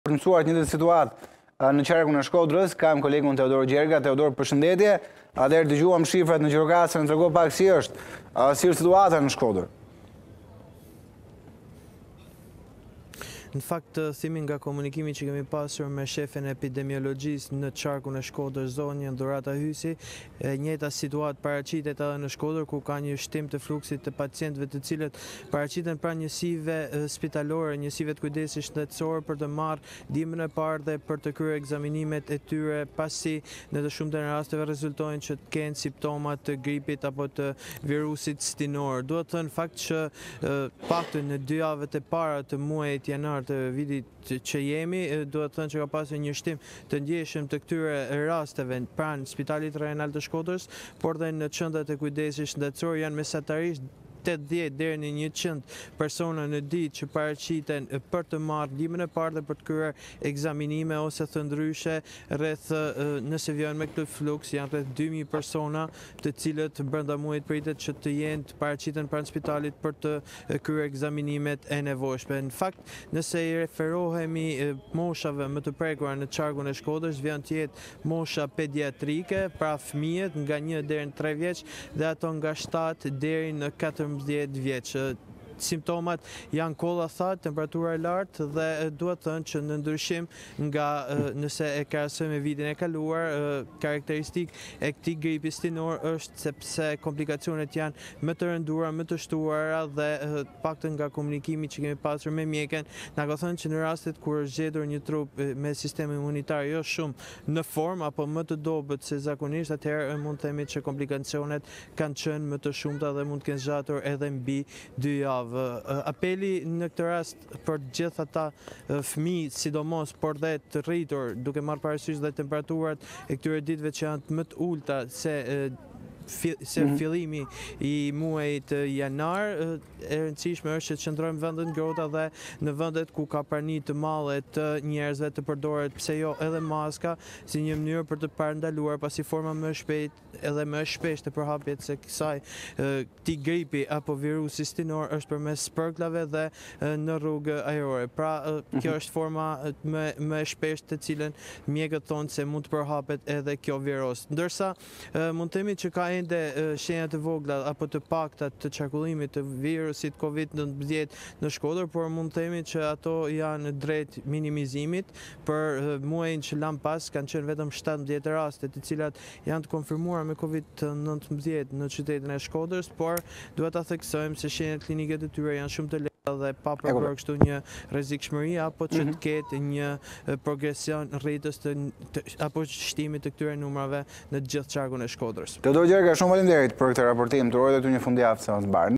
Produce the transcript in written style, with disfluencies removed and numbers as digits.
Për mësuar një situatë në qarkun e Shkodrës, kam kolegun Teodor Gjerga. Teodor, përshëndetje. Atëherë dëgjuam shifrat në Gjirokastër, më trego pak si është situata në Shkodër. Në fakt, Thimi, nga komunikimi që kemi pasur me shefin e epidemiologjisë në qarkun e Shkodër, zonjën Dhurata Hysi, njëjta situatë paraqitet edhe në Shkodër, ku ka një shtim të fluksit të pacientëve të cilët paraqiten pra njësive spitalore, njësive të kujdesit shëndetësor për të marrë ndihmën e parë dhe për të kryer ekzaminimet e tyre, pasi në të shumtën e rasteve rezultojnë që të kenë simptoma të gripit apo të virusit stinor. Duhet të thënë fakt që paktën në 2 javët e para të muajit janar të vitit që jemi, duhet të thënë që ka pasur një shtim të ndjeshëm të këtyre rasteve pranë Spitalit Rajonal të Shkodrës, por dhe në qendrat e kujdesit shëndetësor janë mesatarisht 80 deri në 100 persona në ditë që paraqiten për të marrë ndihmën e parë dhe për të kryer ekzaminime ose të ndryshe rreth, nëse vjen me këtë fluks, janë rreth 2000 persona të cilët brenda muajit pritet që të jenë të paraqiten pranë spitalit për të kryer ekzaminimet e nevojshme. Në fakt, nëse i referohemi moshave më të prekura në qarkun e Shkodrës, vjen të jetë mosha pediatrike, pra fëmijët nga 1 deri në 3 vjeç dhe ato nga 7 deri në 14 vjeç. Simptomat janë kolla thatë, temperatura e lartë dhe duhet thënë që në ndryshim nga nëse e krahasojmë me vitin e kaluar, karakteristikë e këtij gripi stinor është sepse komplikacionet janë më të rëndura, më të shtuara dhe paktën nga komunikimi që kemi pasur me mjekën, na ka thënë që në rastet kur është gjetur një trup me sistem imunitar jo shumë në formë apo më të dobët se zakonisht, atëherë mund të themi që komplikacionet kanë qenë më të shumta dhe mund të kenë zgjatur edhe mbi 2 javë. Apeli në këtë rast për gjithë ata fëmijë, sidomos por dhe të rritur, duke marrë parasysh dhe temperaturat e këtyre ditëve që janë më të ulta se fillimi i muajit janar, e rëndësishme është që të qëndrojmë vendet ngrohta dhe në vendet ku ka prani të madhe të njerëzve të përdoret pse jo edhe maska si një mënyrë për të parandaluar, pasi forma më shpejt edhe më shpeshtë të përhapjes së këtij gripi apo virusi stinor është përmes spërklave dhe në rrugë ajrore. Pra, kjo është forma më e shpeshtë të cilën mjekët thonë se mund të përhapet edhe kjo virus. Ndërsa mund të themi që ka ende shenja të vogla apo të pakta të qarkullimit të virusit COVID-19 në Shkodër, por mund të themi që ato janë drejt minimizimit. Për muajin që lan pas kanë qenë vetëm 17 raste të cilat janë të konfirmuar me COVID-19 në qytetin e Shkodrës, por duhet ta theksojmë se shenjat klinike të tyre janë shumë të lehta dhe pa përbërë kështu një rrezikshmëri apo që të ketë një progresion rritës apo shtimit të këtyre numrave në gjithë qarkun e Shkodrës. Teodor Gjerga, shumë faleminderit për këtë raportim. Të uroj edhe ty një fundjavë së mbarë.